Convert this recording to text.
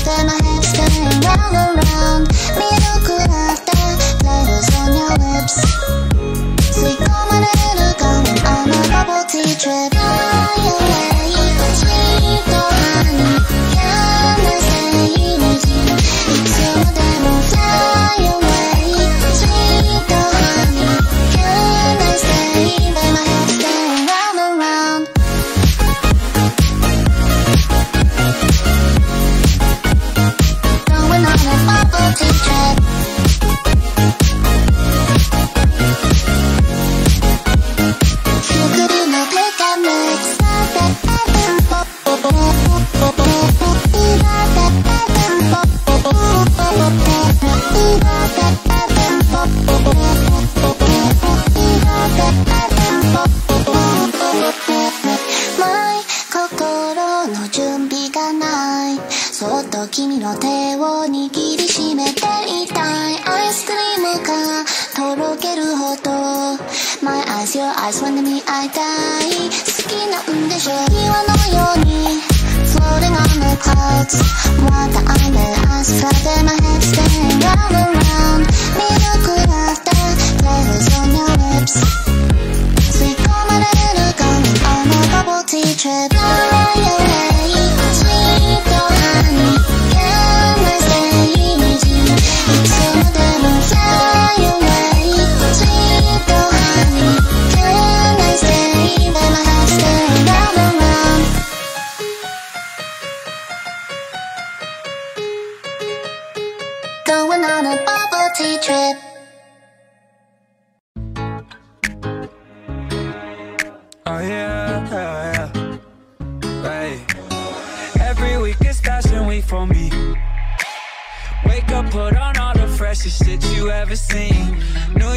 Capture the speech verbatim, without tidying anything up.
in my head, spinning round and round. 미루꾸라다 flavors on your lips. Sweet 고마를 going on a bubble tea trip. Fly away, sweet honey. Can I stay with you?いつまでも fly away, sweet honey. Can I stay? Let my head spin round and round. Going on a bubble tea trip. You could not pick up mix. My 心の準備がない。そっと君の手を握りしめていたい。アイスクリームがとろけるほど My eyes, your eyes, when me I die. 好きなんでしょ岩のように Floating on the clouds. What the eyes, flood in my head, spinning round and round. 미루꾸라다 flavors on your lips. Sweet 고마를 going on a bubble tea trip. Fly away, sweet honey. Can I stay with you?いつまでも fly away, sweet honey. Can I stay? Let my head spin round and round. Going on a bubble tea trip. Oh yeah, yeah, yeah. Hey. Every week is fashion week for me. Wake up, put on all the freshest shit you ever seen. New